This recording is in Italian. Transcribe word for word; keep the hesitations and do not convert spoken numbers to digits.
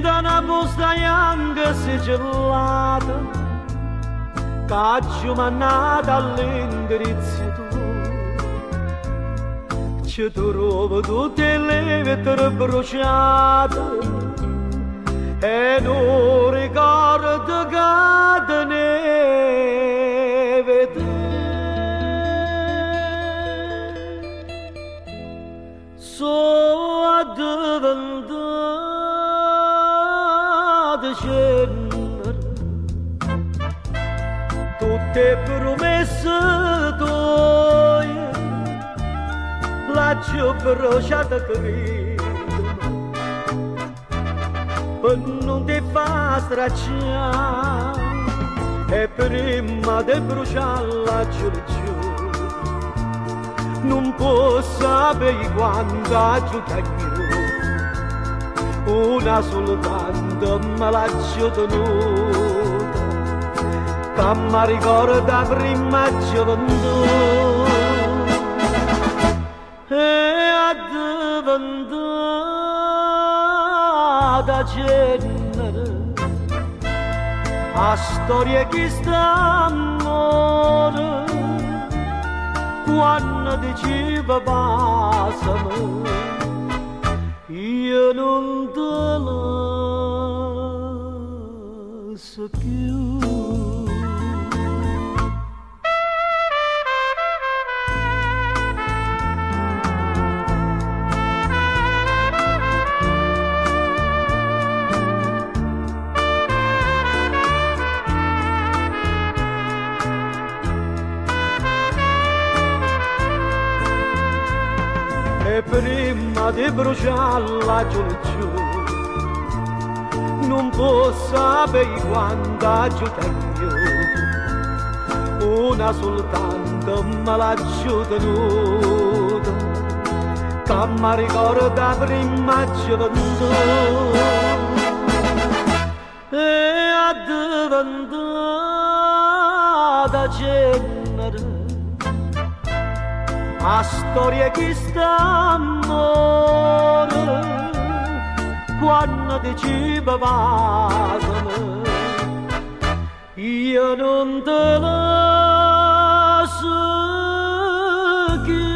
da una busta bianca sigillata, caccio mannata all'indirizzo tuo. Ci trovo tutte le vetture bruciate e non ricordo che ne vedere. Sono diventata cenere, tutte promesse tue l'ho bruciata credo, per non ti fa stracciare e prima di bruciarla giù giù non può sapere quanto aiuta una soltanto me l'ha tenuta che mi ricorda prima gioventù e a diventata genere a storia che sta amore quando diceva passami io non te la so più. E prima di bruciarla giù giù non può sapere quanto aiuta io una soltanto me l'ha tenuta che mi ricorda prima gioventù e a diventata genere a storia che sta amore quando diceva passami io non te la so più.